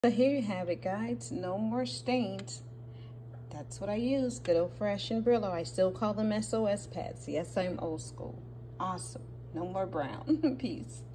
So here you have it, guys. No more stains. That's what I use. Good old-fashioned Brillo. I still call them SOS pads. Yes, I'm old school. Awesome. No more brown. Peace.